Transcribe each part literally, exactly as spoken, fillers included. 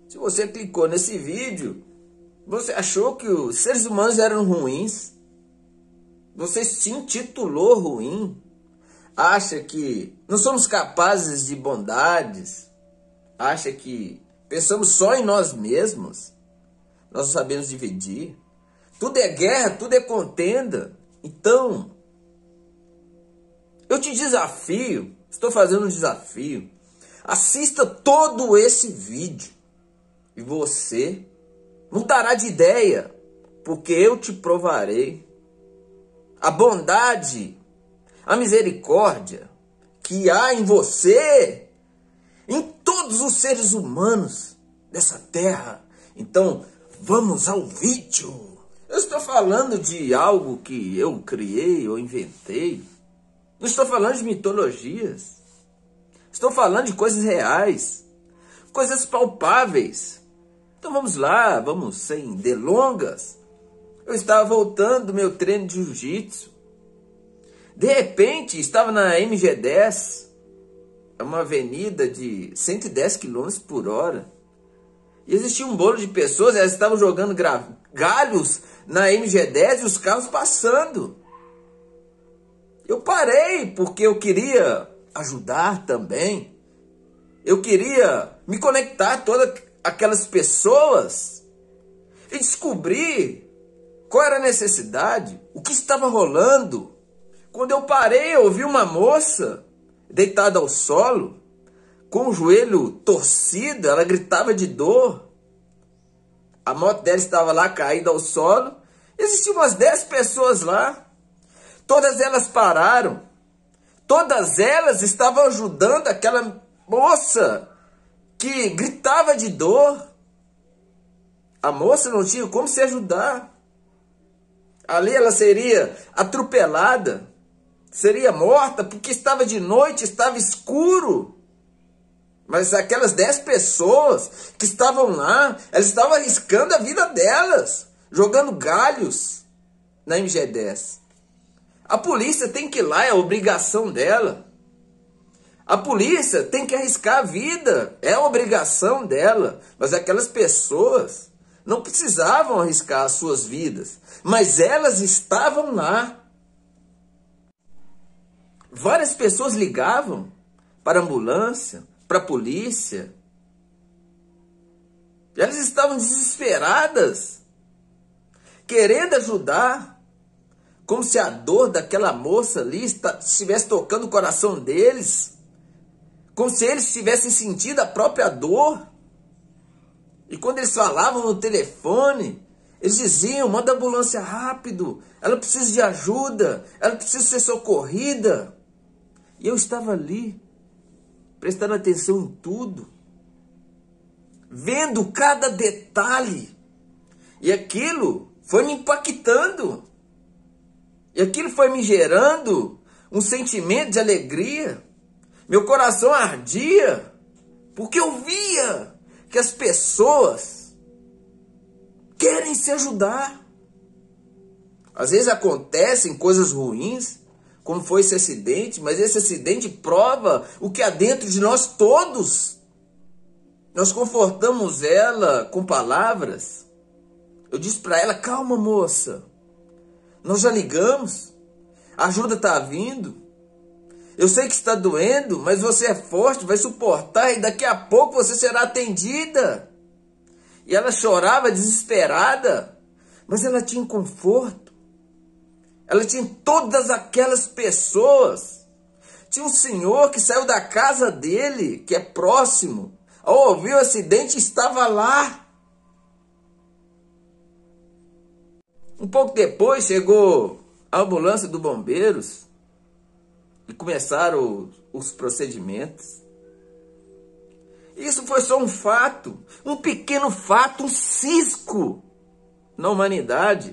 Se você clicou nesse vídeo, você achou que os seres humanos eram ruins? Você se intitulou ruim? Acha que não somos capazes de bondades? Acha que pensamos só em nós mesmos? Nós não sabemos dividir? Tudo é guerra, tudo é contenda. Então, eu te desafio, estou fazendo um desafio. Assista todo esse vídeo e você mudará de ideia, porque eu te provarei a bondade, a misericórdia que há em você, em todos os seres humanos dessa terra. Então, vamos ao vídeo. Eu estou falando de algo que eu criei ou inventei. Não estou falando de mitologias. Estou falando de coisas reais, coisas palpáveis. Então vamos lá, vamos sem delongas. Eu estava voltando do meu treino de jiu-jitsu. De repente, estava na M G dez, uma avenida de cento e dez quilômetros por hora. E existia um bolo de pessoas, elas estavam jogando galhos na M G dez e os carros passando. Eu parei porque eu queria ajudar também. Eu queria me conectar a todas aquelas pessoas e descobrir qual era a necessidade, o que estava rolando. Quando eu parei, eu ouvi uma moça deitada ao solo, com o joelho torcido, ela gritava de dor. A moto dela estava lá caída ao solo. Existiam umas dez pessoas lá. Todas elas pararam. Todas elas estavam ajudando aquela moça que gritava de dor. A moça não tinha como se ajudar. Ali ela seria atropelada, seria morta, porque estava de noite, estava escuro. Mas aquelas dez pessoas que estavam lá, elas estavam arriscando a vida delas, jogando galhos na M G dez. A polícia tem que ir lá, é a obrigação dela. A polícia tem que arriscar a vida, é a obrigação dela. Mas aquelas pessoas não precisavam arriscar as suas vidas, mas elas estavam lá. Várias pessoas ligavam para a ambulância, para a polícia. Elas estavam desesperadas, querendo ajudar, como se a dor daquela moça ali estivesse tocando o coração deles, como se eles tivessem sentido a própria dor. E quando eles falavam no telefone, eles diziam: manda a ambulância rápido, ela precisa de ajuda, ela precisa ser socorrida. E eu estava ali, prestando atenção em tudo, vendo cada detalhe. E aquilo foi me impactando. E aquilo foi me gerando um sentimento de alegria. Meu coração ardia, porque eu via que as pessoas querem se ajudar. Às vezes acontecem coisas ruins, como foi esse acidente, mas esse acidente prova o que há dentro de nós todos. Nós confortamos ela com palavras. Eu disse para ela: calma, moça, nós já ligamos, a ajuda está vindo. Eu sei que está doendo, mas você é forte, vai suportar e daqui a pouco você será atendida. E ela chorava desesperada, mas ela tinha conforto. Ela tinha todas aquelas pessoas. Tinha um senhor que saiu da casa dele, que é próximo. Ao ouvir o acidente, estava lá. Um pouco depois chegou a ambulância dos bombeiros e começaram os procedimentos. Isso foi só um fato, um pequeno fato, um cisco na humanidade.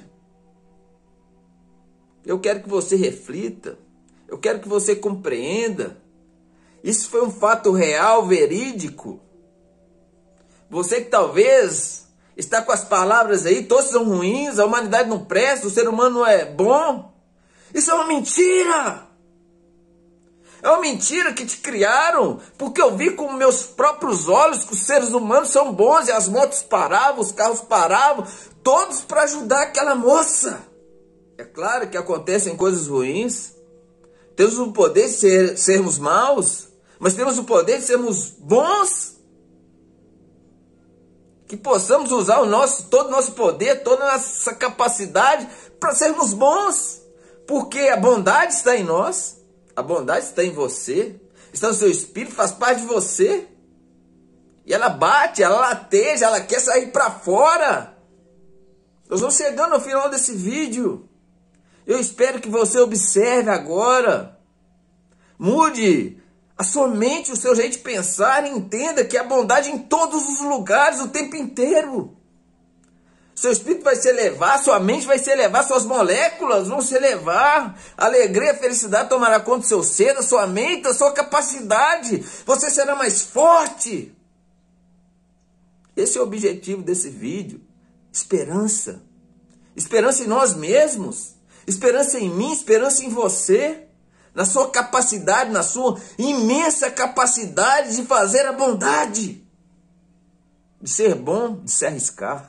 Eu quero que você reflita, eu quero que você compreenda. Isso foi um fato real, verídico. Você que talvez está com as palavras aí, todos são ruins, a humanidade não presta, o ser humano não é bom. Isso é uma mentira. É uma mentira que te criaram, porque eu vi com meus próprios olhos que os seres humanos são bons e as motos paravam, os carros paravam, todos para ajudar aquela moça. É claro que acontecem coisas ruins, temos o poder de ser, sermos maus, mas temos o poder de sermos bons. Que possamos usar o nosso, todo o nosso poder, toda a nossa capacidade para sermos bons. Porque a bondade está em nós, a bondade está em você, está no seu espírito, faz parte de você. E ela bate, ela lateja, ela quer sair para fora. Nós vamos chegando ao final desse vídeo. Eu espero que você observe agora. Mude a sua mente, o seu jeito de pensar, e entenda que há bondade em todos os lugares, o tempo inteiro. Seu espírito vai se elevar, sua mente vai se elevar, suas moléculas vão se elevar. A alegria, a felicidade tomará conta do seu ser, da sua mente, da sua capacidade. Você será mais forte. Esse é o objetivo desse vídeo. Esperança. Esperança em nós mesmos. Esperança em mim, esperança em você. Na sua capacidade, na sua imensa capacidade de fazer a bondade. De ser bom, de se arriscar.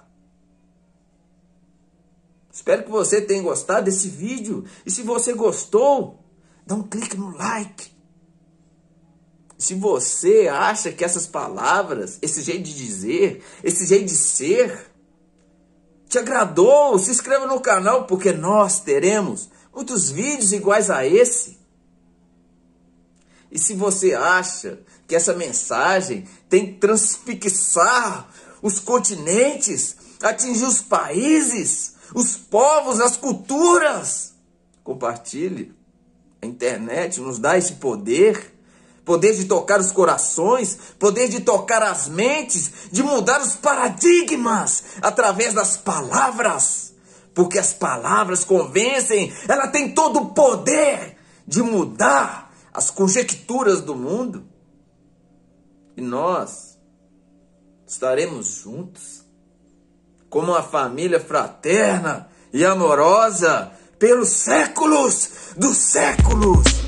Espero que você tenha gostado desse vídeo. E se você gostou, dá um clique no like. Se você acha que essas palavras, esse jeito de dizer, esse jeito de ser, te agradou, se inscreva no canal, porque nós teremos muitos vídeos iguais a esse. E se você acha que essa mensagem tem que transfixar os continentes, atingir os países, os povos, as culturas, compartilhe. A internet nos dá esse poder, poder de tocar os corações, poder de tocar as mentes, de mudar os paradigmas através das palavras, porque as palavras convencem, ela tem todo o poder de mudar as conjecturas do mundo. E nós estaremos juntos como uma família fraterna e amorosa pelos séculos dos séculos.